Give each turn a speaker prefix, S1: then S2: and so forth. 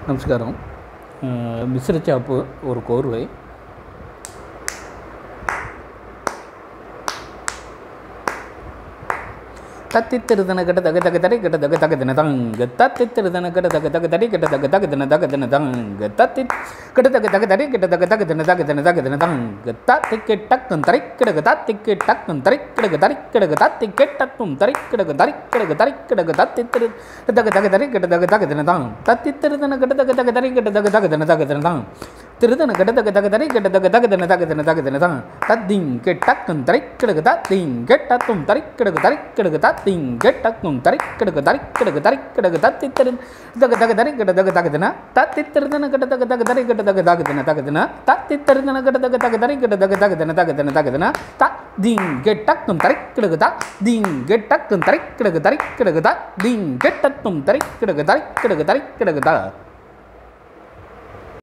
S1: நமஸ்காரம். மிஸ்ரச்சாப்பு ஒரு கோர்வை. தத்தித்திருதன கட்ட தக தக தடை கட்ட தக தக தின தங்க தத்தித்திருதன கட்ட தக தக தடை கட்ட தக தக தின தக தின தங்க தத்தி கட்ட தக தக தடை கட்ட தக தக தின தக தின தக தின தங்க தத்திக்கு டக்கும் தரிக்கிடகு தத்திக்கு டக்கும் தரிக்கிடகு தரிக்கிடகு தத்திக்கு டக்கும் தரிக்கிடகு தரிக்கிடகு தரிக்கிடகு தத்தித்திரு தக தக தடை கட்ட தக தக தின தங்க தத்தித்திருதன கட்ட தக தக தடை கட்ட தக தக தின தக தின தங்க திருதன கட்ட தக தக தடை கட்ட தக தக தின தக தின தக தின தங்க தத்திங்க டக்கும் தரிக்கிடகு தத்திங்க டக்கும் தரிக்கிடகு தரிக்கிடகு தத்திங்க டக்கும் தரிக்கிடகு தரிக்கிடகு தரிக்கிடகு தத்தித்திரு தக தக தடை கட்ட தக தக தின தத்தித்திருதன கட்ட தக தக தடை கட்ட தக தக தின தக தின தத்தித்திருதன கட்ட தக தக தடை கட்ட தக தக தின தக தின தக தின தத்திங்க டக்கும் தரிக்கிடகு தத்திங்க டக்கும் தரிக்கிடகு தரிக்கிடகு தத்திங்க டக்கும் தரிக்கிடகு தரிக்கிடகு தரிக்கிடகு